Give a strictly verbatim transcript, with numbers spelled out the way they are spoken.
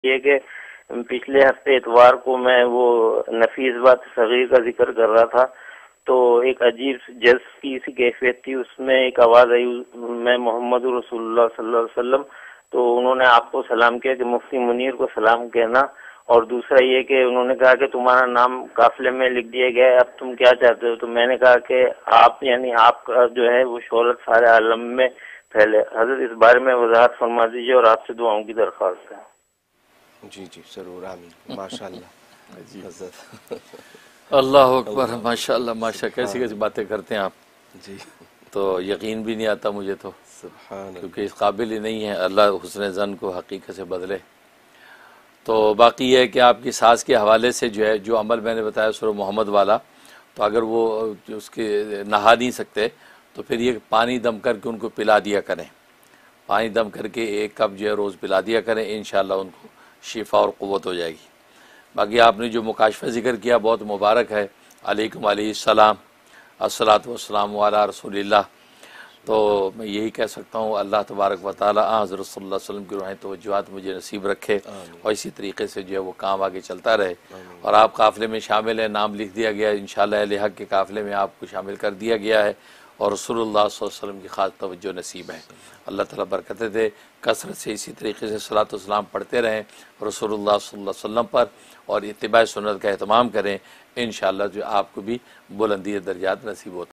ये कि पिछले हफ्ते इतवार को मैं वो नफीस बात सगीर का जिक्र कर रहा था, तो एक अजीब जज की सी कैफियत थी। उसमें एक आवाज़ आई, मैं मोहम्मद रसूलुल्लाह सल्लल्लाहु अलैहि वसल्लम। तो उन्होंने आपको सलाम किया कि मुफ्ती मुनीर को सलाम कहना। और दूसरा ये कि उन्होंने कहा कि तुम्हारा नाम काफिले में लिख दिया गया है, अब तुम क्या चाहते हो। तो मैंने कहा कि आप यानी आपका जो है वो शोहरत सारे आलम में फैले। हजरत इस बारे में वजाहत फरमा दीजिए और आपसे दुआओं की दरख्वास्त है। जी जी ज़रूर, आमीन। माशाअल्लाह जी, हज़रत अल्लाह अकबर, अल्लाह माशाअल्लाह माशा, कैसी सुभान कैसी बातें करते हैं आप, जी तो यकीन भी नहीं आता मुझे तो, सुभान क्योंकि अल्लाह। इस काबिल ही नहीं है। अल्लाह हुस्न ज़न को हकीकत से बदले। तो बाकी यह है कि आपकी सास के हवाले से जो है, जो अमल मैंने बताया सूरह मोहम्मद वाला, तो अगर वो उसके नहा नहीं सकते तो फिर ये पानी दम करके उनको पिला दिया करें। पानी दम करके एक कप जो है रोज़ पिला दिया करें, इंशाअल्लाह उनको शिफा और क़ुव्वत हो जाएगी। बाकी आपने जो मुकाशफा ज़िक्र किया बहुत मुबारक है। अलैकुम अलैहिस्सलाम, अस्सलातु वस्सलामु अला रसूलिल्लाह। तो मैं यही कह सकता हूँ, अल्लाह तबारक व तआला हज़रत सल्लल्लाहु अलैहि वसल्लम की रूहानी तवज्जुहात मुझे नसीब रखे आमीन और इसी तरीके से जो है वो काम आगे चलता रहे। आमीन और आप काफ़िले में शामिल हैं, नाम लिख दिया गया है, इंशाअल्लाह अहले हक़ के काफ़िले में आपको शामिल कर दिया गया है और रसूलुल्लाह सल्लल्लाहु अलैहि वसल्लम की ख़ास तवज्जो नसीब है। अल्लाह ताला बरकतें दे, कसरत से इसी तरीके से सलातो सलाम पढ़ते रहें रसूलुल्लाह सल्लल्लाहु अलैहि वसल्लम पर और इत्तिबा सुन्नत का एहतमाम करें। इंशाअल्लाह जो आपको भी बुलंदी दर्जात नसीब होता